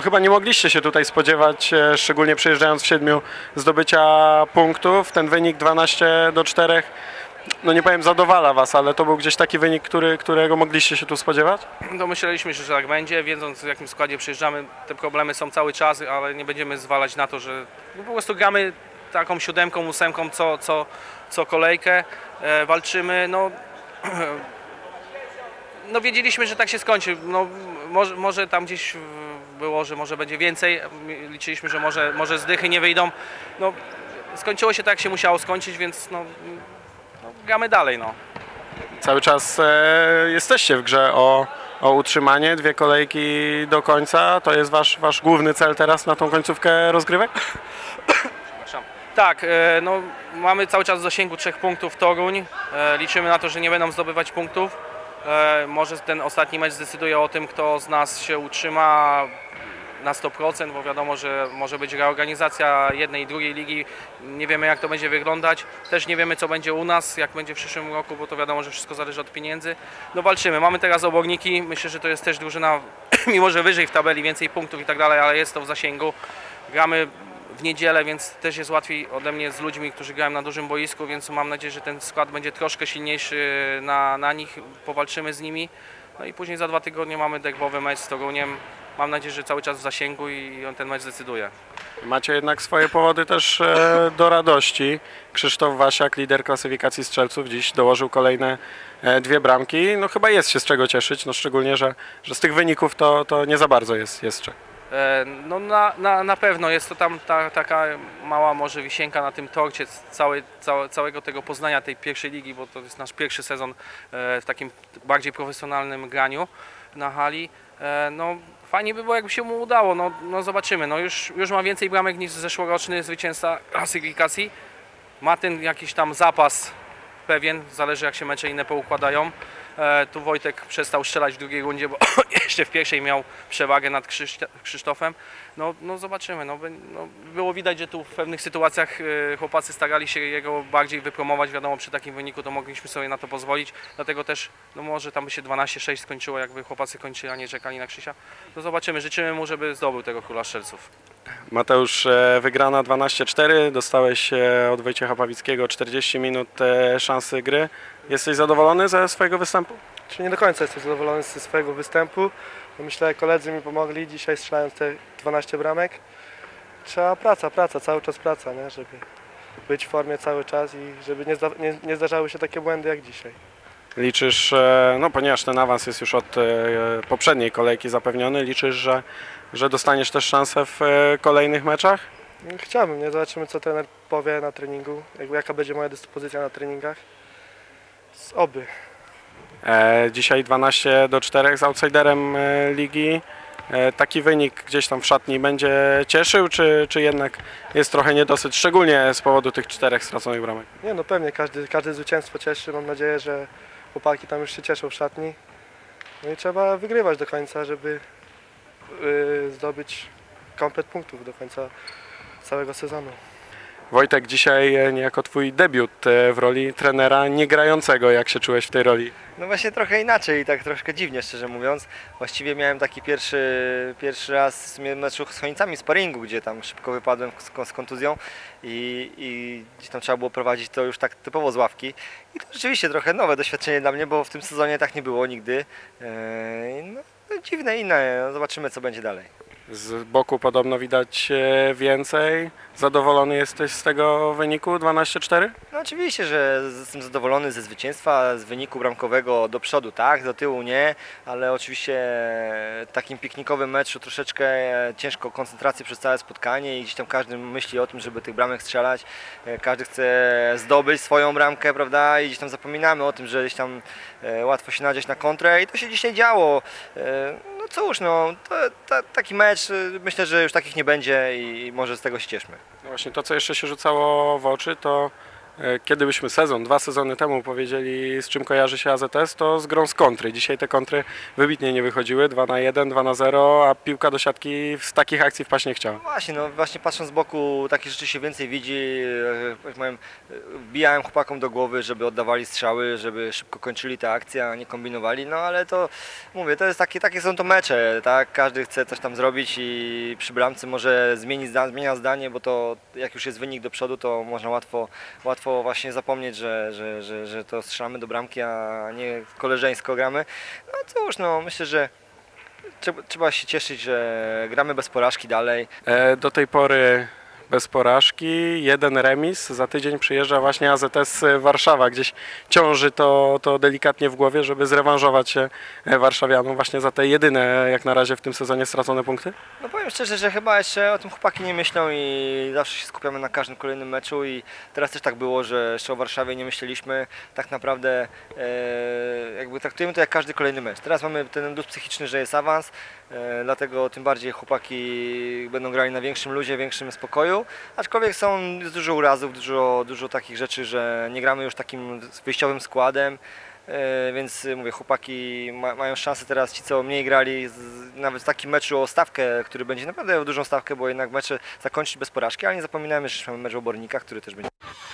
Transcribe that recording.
chyba nie mogliście się tutaj spodziewać, szczególnie przyjeżdżając w 7, zdobycia punktów. Ten wynik 12-4, no nie powiem zadowala Was, ale to był gdzieś taki wynik, którego mogliście się tu spodziewać? No myśleliśmy, że tak będzie, wiedząc w jakim składzie przyjeżdżamy, te problemy są cały czas, ale nie będziemy zwalać na to, że no po prostu gramy taką 7, 8 co kolejkę, walczymy, no wiedzieliśmy, że tak się skończy, no może tam gdzieś było, że może będzie więcej, liczyliśmy, że może zdychy nie wyjdą, no skończyło się tak, jak się musiało skończyć, więc no gramy dalej, no. Cały czas jesteście w grze o utrzymanie, 2 kolejki do końca. To jest wasz główny cel teraz na tą końcówkę rozgrywek? Tak, no, mamy cały czas w zasięgu 3 punktów Toruń. Liczymy na to, że nie będą zdobywać punktów. Może ten ostatni mecz zdecyduje o tym, kto z nas się utrzyma na 100%, bo wiadomo, że może być reorganizacja jednej i drugiej ligi. Nie wiemy, jak to będzie wyglądać. Też nie wiemy, co będzie u nas, jak będzie w przyszłym roku, bo to wiadomo, że wszystko zależy od pieniędzy. No walczymy. Mamy teraz Oborniki. Myślę, że to jest też drużyna, mimo że wyżej w tabeli, więcej punktów i tak dalej, ale jest to w zasięgu. Gramy w niedzielę, więc też jest łatwiej ode mnie z ludźmi, którzy grają na dużym boisku, więc mam nadzieję, że ten skład będzie troszkę silniejszy na nich. Powalczymy z nimi. No i później za 2 tygodnie mamy derbowy mecz z Toruniem. Mam nadzieję, że cały czas w zasięgu i on ten mecz zdecyduje. Macie jednak swoje powody też do radości. Krzysztof Wasiak, lider klasyfikacji strzelców, dziś dołożył kolejne 2 bramki. No chyba jest się z czego cieszyć, no szczególnie, że z tych wyników to nie za bardzo jest jeszcze. No na pewno jest to tam taka mała może wisienka na tym torcie całego tego poznania tej pierwszej ligi, bo to jest nasz pierwszy sezon w takim bardziej profesjonalnym graniu na hali. No fajnie by było, jakby się mu udało, no zobaczymy. No już ma więcej bramek niż zeszłoroczny zwycięzca klasyfikacji. Ma ten jakiś tam zapas pewien, zależy jak się mecze inne poukładają. Tu Wojtek przestał strzelać w drugiej rundzie, bo jeszcze w pierwszej miał przewagę nad Krzysztofem. No zobaczymy. No, było widać, że tu w pewnych sytuacjach chłopacy starali się jego bardziej wypromować. Wiadomo, przy takim wyniku to mogliśmy sobie na to pozwolić. Dlatego też, no może tam by się 12-6 skończyło, jakby chłopacy kończyli, a nie czekali na Krzysia. No zobaczymy. Życzymy mu, żeby zdobył tego króla strzelców. Mateusz, wygrana 12-4, dostałeś od Wojciecha Pawickiego 40 minut szansy gry. Jesteś zadowolony ze swojego występu? Czy nie do końca jestem zadowolony ze swojego występu. Myślę, że koledzy mi pomogli dzisiaj strzelając te 12 bramek. Trzeba praca, cały czas praca, nie? Żeby być w formie cały czas i żeby nie zdarzały się takie błędy jak dzisiaj. Liczysz, no ponieważ ten awans jest już od poprzedniej kolejki zapewniony, liczysz, że dostaniesz też szansę w kolejnych meczach? Chciałbym, nie? Zobaczymy, co trener powie na treningu, jaka będzie moja dyspozycja na treningach. Oby. Dzisiaj 12-4 z outsiderem ligi. Taki wynik gdzieś tam w szatni będzie cieszył, czy jednak jest trochę niedosyt, szczególnie z powodu tych 4 straconych bramek? Nie, no pewnie, każde zwycięstwo cieszy. Mam nadzieję, że chłopaki tam już się cieszą w szatni. No i trzeba wygrywać do końca, żeby zdobyć komplet punktów do końca całego sezonu. Wojtek, dzisiaj niejako Twój debiut w roli trenera niegrającego. Jak się czułeś w tej roli? No właśnie trochę inaczej i tak troszkę dziwnie, szczerze mówiąc. Właściwie miałem taki pierwszy raz w meczu z Chonicami, sparingu, gdzie tam szybko wypadłem z kontuzją i gdzie tam trzeba było prowadzić to już tak typowo z ławki. I to rzeczywiście trochę nowe doświadczenie dla mnie, bo w tym sezonie tak nie było nigdy. No, dziwne, inne. No, zobaczymy, co będzie dalej. Z boku podobno widać więcej. Zadowolony jesteś z tego wyniku 12-4? No oczywiście, że jestem zadowolony ze zwycięstwa, z wyniku bramkowego do przodu, tak, do tyłu nie, ale oczywiście w takim piknikowym meczu troszeczkę ciężko koncentrację przez całe spotkanie i gdzieś tam każdy myśli o tym, żeby tych bramek strzelać, każdy chce zdobyć swoją bramkę, prawda, i gdzieś tam zapominamy o tym, że gdzieś tam łatwo się nadzieć na kontrę i to się dzisiaj działo. No cóż, no, taki mecz, myślę, że już takich nie będzie i może z tego się cieszmy. No właśnie to, co jeszcze się rzucało w oczy, to Kiedy byśmy dwa sezony temu powiedzieli, z czym kojarzy się AZS, to z grą z kontry. Dzisiaj te kontry wybitnie nie wychodziły, 2-1, 2-0, a piłka do siatki z takich akcji wpaść nie chciała. Właśnie, no właśnie patrząc z boku, takie rzeczy się więcej widzi. Jak powiem, wbijałem chłopakom do głowy, żeby oddawali strzały, żeby szybko kończyli te akcje, a nie kombinowali. No ale to, mówię, to jest takie są to mecze, tak? Każdy chce coś tam zrobić i przy bramce może zmienia zdanie, bo to jak już jest wynik do przodu, to można łatwo właśnie zapomnieć, że to strzelamy do bramki, a nie koleżeńsko gramy. No cóż, no myślę, że trzeba się cieszyć, że gramy bez porażki dalej. Do tej pory bez porażki, 1 remis. Za tydzień przyjeżdża właśnie AZS Warszawa. Gdzieś ciąży to delikatnie w głowie, żeby zrewanżować się warszawianom właśnie za te jedyne jak na razie w tym sezonie stracone punkty? No powiem szczerze, że chyba jeszcze o tym chłopaki nie myślą i zawsze się skupiamy na każdym kolejnym meczu i teraz też tak było, że jeszcze o Warszawie nie myśleliśmy. Tak naprawdę jakby traktujemy to jak każdy kolejny mecz. Teraz mamy ten dus psychiczny, że jest awans, dlatego tym bardziej chłopaki będą grali na większym luzie, większym spokoju. Aczkolwiek jest dużo urazów, dużo takich rzeczy, że nie gramy już takim wyjściowym składem, więc mówię, chłopaki mają szansę teraz, ci co mniej grali, nawet w takim meczu o stawkę, który będzie naprawdę dużą stawkę, bo jednak mecze zakończyć bez porażki, ale nie zapominajmy, że jeszcze mamy mecz w Obornikach, który też będzie.